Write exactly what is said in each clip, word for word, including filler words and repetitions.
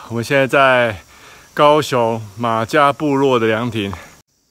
我们现在在高雄马家部落的凉亭。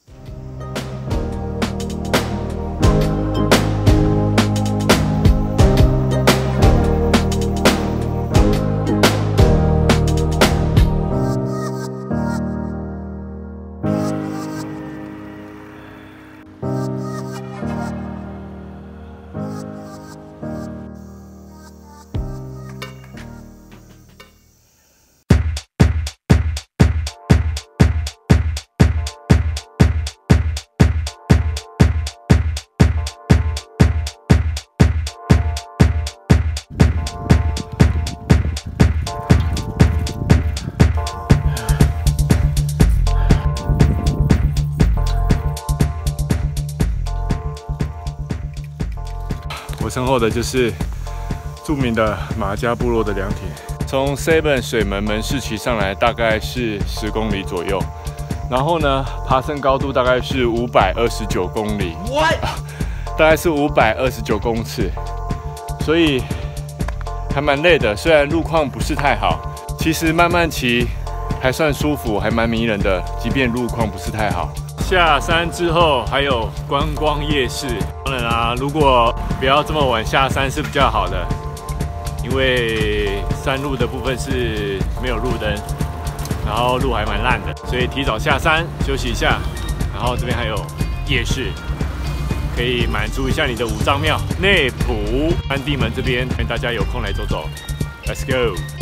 我身后的就是著名的马家部落的凉亭，从 Seven 水门门市骑上来大概是十公里左右，然后呢，爬升高度大概是五百二十九公里，大概是五百二十九公尺，所以还蛮累的。虽然路况不是太好，其实慢慢骑还算舒服，还蛮迷人的，即便路况不是太好。 下山之后还有观光夜市，当然啊，如果不要这么晚下山是比较好的，因为山路的部分是没有路灯，然后路还蛮烂的，所以提早下山休息一下。然后这边还有夜市，可以满足一下你的五脏庙。内埔安地门这边，大家有空来走走 ，Let's go。